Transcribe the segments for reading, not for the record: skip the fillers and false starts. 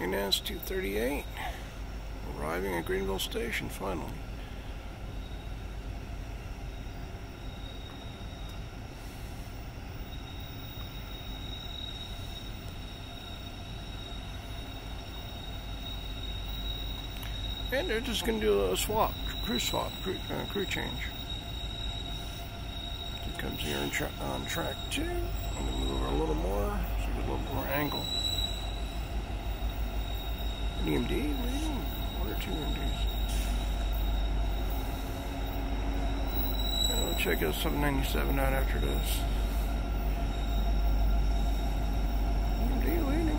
NS 238, arriving at Greenville Station finally. And they're just going to do a crew change. It comes here on track 2. I'm going to move over a little more so you get a little more angle. An EMD leading? One or two EMDs? We'll check out 797 out after this. EMD leading.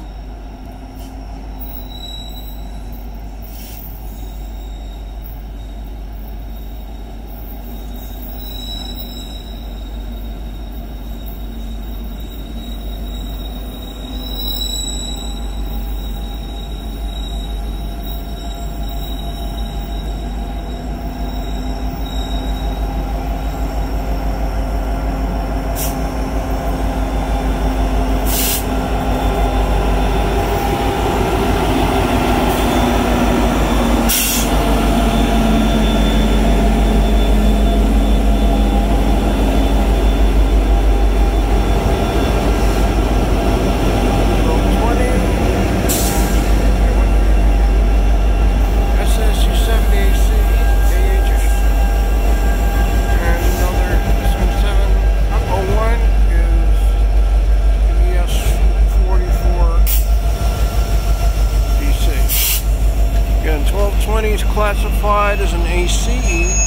Classified as an AC.